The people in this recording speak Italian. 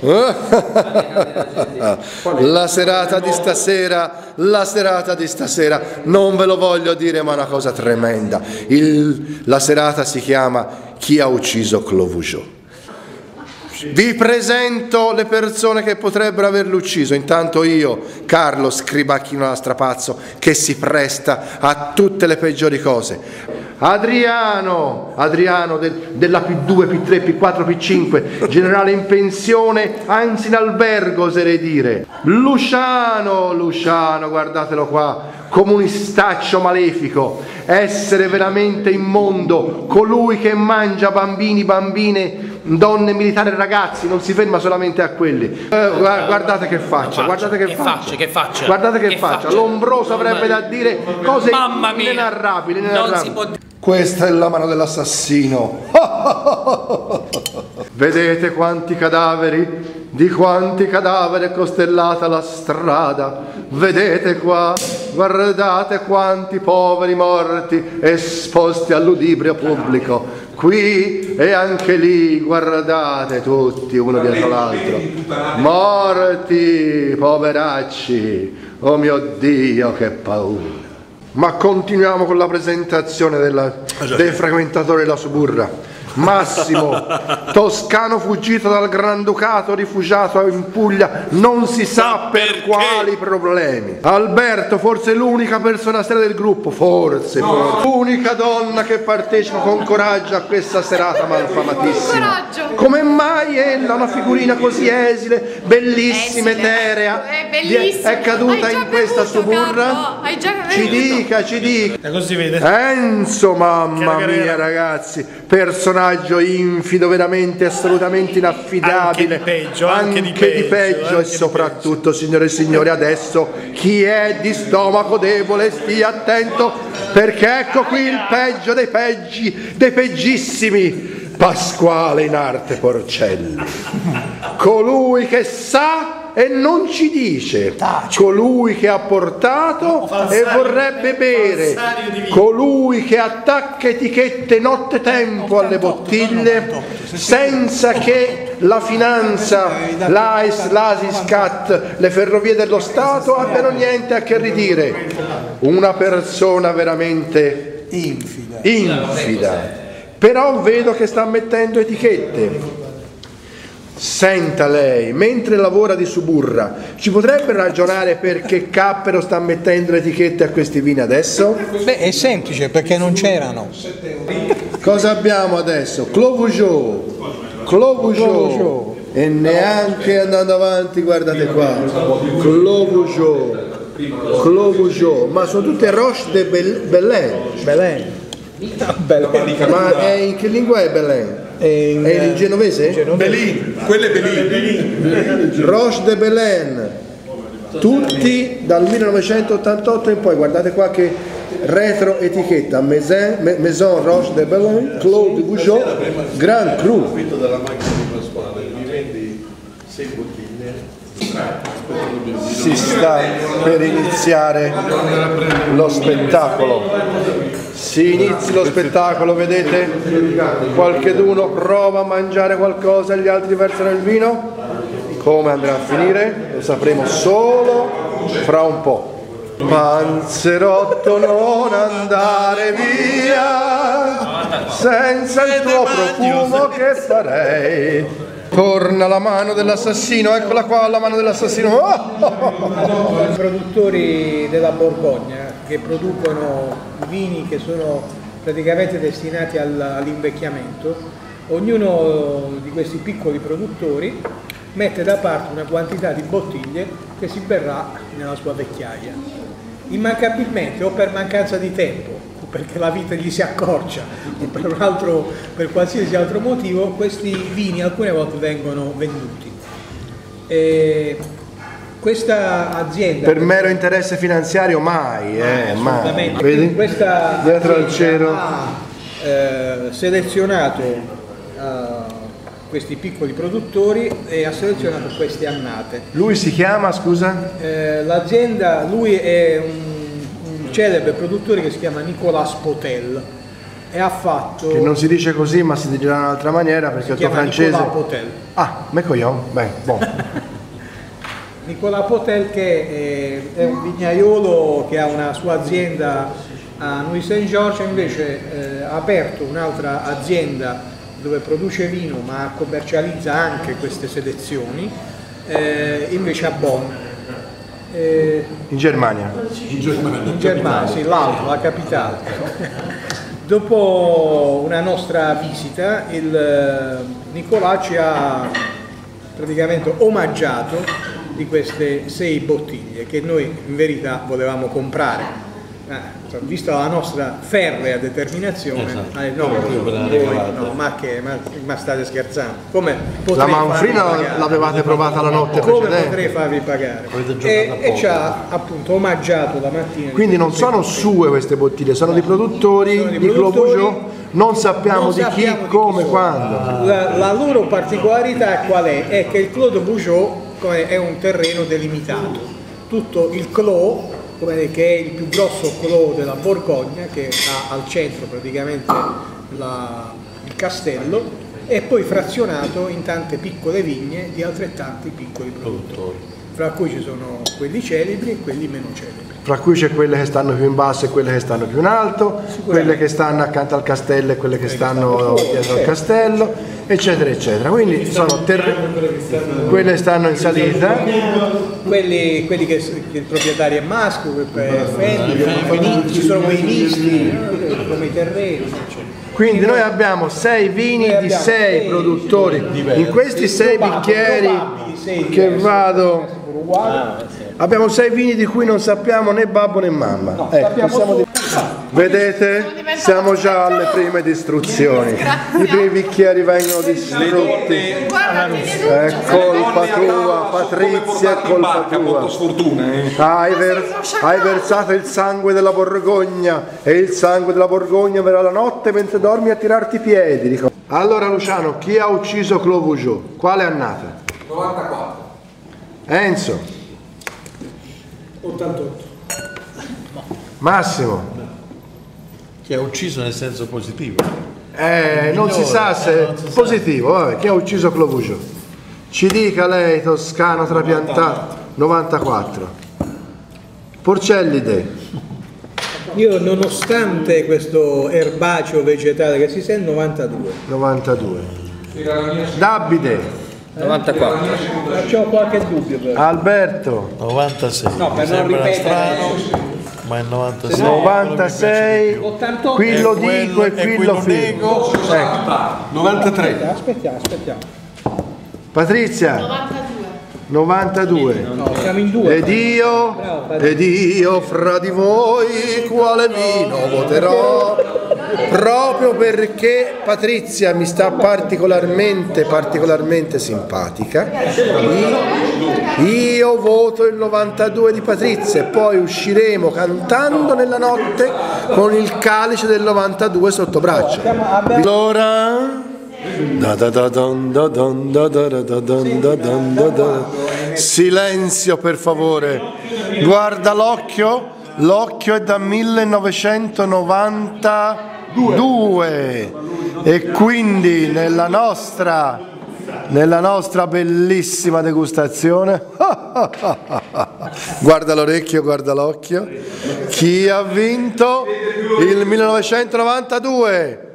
La serata di stasera, non ve lo voglio dire, ma è una cosa tremenda. La serata si chiama Chi ha ucciso Clos Vougeot. Vi presento le persone che potrebbero averlo ucciso. Intanto io, Carlo Scribacchino da Strapazzo, che si presta a tutte le peggiori cose. Adriano della P2, P3, P4, P5, generale in pensione, anzi in albergo oserei dire. Luciano, guardatelo qua, comunistaccio malefico, essere veramente immondo, colui che mangia bambini, bambine, donne, militari, ragazzi, non si ferma solamente a quelli. Guardate che faccia, guardate che faccia, guardate che faccia. Lombroso avrebbe da dire cose inenarrabili. Questa è la mano dell'assassino. Vedete quanti cadaveri? Di quanti cadaveri è costellata la strada? Vedete qua? Guardate quanti poveri morti esposti al ludibrio pubblico. Qui e anche lì, guardate tutti uno dietro l'altro. Morti, poveracci. Oh mio Dio, che paura. Ma continuiamo con la presentazione dei frequentatori della Suburra. Massimo, toscano fuggito dal Granducato, rifugiato in Puglia, non si sa per quali problemi. Alberto, forse l'unica persona seria del gruppo, forse. L'unica donna che partecipa con coraggio a questa serata malfamatissima. Come mai ella, una figurina così esile, bellissima, eterea, è caduta in questa Suburra? Ci dica. Così vede. Enzo, mamma mia ragazzi, personaggio infido, veramente assolutamente inaffidabile, anche di peggio e soprattutto, signore e signori, adesso chi è di stomaco debole stia attento, perché ecco qui il peggio dei peggissimi, Pasquale in arte Porcelli, colui che sa e non ci dice, colui che ha portato e vorrebbe bere, colui che attacca etichette nottetempo alle bottiglie senza che la finanza, l'AIS, l'ASISCAT, le ferrovie dello Stato abbiano niente a che ridire. Una persona veramente infida, però vedo che sta mettendo etichette. Senta lei, mentre lavora di Suburra, ci potrebbe ragionare perché Cappero sta mettendo le etichette a questi vini adesso? Beh, è semplice, perché non c'erano. Cosa abbiamo adesso? Clos Vougeot. E neanche andando avanti, guardate qua. Clos Vougeot. Ma sono tutte Roche de Belen. Ma in che lingua è Belen? È in genovese? Belin, quello è Belin. Roche de Belen, tutti dal 1988 in poi. Guardate qua che retro etichetta: Maison Roche de Belen, Clos Vougeot, Grand Cru. Si sta per iniziare lo spettacolo. Si inizi lo spettacolo, vedete? Qualcheduno prova a mangiare qualcosa e gli altri versano il vino. Come andrà a finire? Lo sapremo solo fra un po'. Panzerotto, non andare via senza il tuo profumo, che farei? Torna la mano dell'assassino, eccola qua la mano dell'assassino. I produttori della Borgogna che producono vini che sono praticamente destinati all'invecchiamento, ognuno di questi piccoli produttori mette da parte una quantità di bottiglie che si berrà nella sua vecchiaia. Immancabilmente, o per mancanza di tempo, perché la vita gli si accorcia, o per qualsiasi altro motivo, questi vini alcune volte vengono venduti. Questa azienda, per mero interesse finanziario mai, mai. Vedi? Questa dietro al cielo ha selezionato questi piccoli produttori e ha selezionato queste annate. Lui si chiama, scusa? L'azienda, lui è un celebre produttore che si chiama Nicolas Potel. e ha fatto... Che non si dice così, ma si dirà in un'altra maniera perché il tuo francese... Nicolas Potel. Ah, me coglion? Beh, buon. Nicolas Potel, che è un vignaiolo che ha una sua azienda a Nuit Saint-Georges, invece ha aperto un'altra azienda dove produce vino ma commercializza anche queste selezioni, invece a Bonn. In Germania. In Germania, sì, l'altro, la capitale. Dopo una nostra visita, il Nicolà ci ha praticamente omaggiato di queste 6 bottiglie che noi in verità volevamo comprare. Vista la nostra ferrea determinazione, ma state scherzando? Come la manfrina l'avevate provata la notte come precedente? Potrei farvi pagare? E ci ha appunto omaggiato la mattina. Quindi non sono sue queste bottiglie, sono di produttori di Clos Vougeot, non sappiamo di chi, come, quando. La loro particolarità qual è? È che il Clos de Vougeot è un terreno delimitato, tutto il Clos, che è il più grosso clos della Borgogna, che ha al centro praticamente il castello, e poi frazionato in tante piccole vigne di altrettanti piccoli produttori, fra cui ci sono quelli celebri e quelli meno celebri. Fra cui c'è quelle che stanno più in basso e quelle che stanno più in alto, quelle che stanno accanto al castello e quelle che stanno dietro al castello, eccetera eccetera. Quindi sono quelle che stanno in salita, quelli che il proprietario è maschio, ci sono quei misti come i terreni, eccetera. Quindi noi abbiamo 6 vini di 6 produttori. In questi 6 bicchieri che vado, abbiamo 6 vini di cui non sappiamo né babbo né mamma. Vedete? Siamo già alle prime distruzioni. I primi bicchieri vengono distrutti. È colpa tua, Patrizia, è colpa tua. Hai versato il sangue della Borgogna e il sangue della Borgogna verrà la notte mentre dormi a tirarti i piedi. Allora Luciano, chi ha ucciso Clos Vougeot? Quale annata? 94. Enzo? 88. Massimo? Chi ha ucciso nel senso positivo? Non si sa se è positivo, vabbè, chi ha ucciso Clos Vougeot? Ci dica lei, toscano trapiantato. 94. Porcellide? Io, nonostante questo erbaceo vegetale che si sente, 92. 92. Davide? 94. C'ho qualche dubbio però. Alberto? 96. No, per non ripetere. Ma è 96. 96. 88. Qui lo dico e qui lo figo. 93. Aspettiamo. Patrizia? 92. No, siamo in 2. Ed io fra di voi quale vino voterò? Proprio perché Patrizia mi sta particolarmente simpatica, io voto il 92 di Patrizia e poi usciremo cantando nella notte con il calice del 92 sotto braccio. Allora silenzio per favore, guarda l'occhio è da 1992 e quindi nella nostra bellissima degustazione guarda l'orecchio, guarda l'occhio, chi ha vinto il 1992?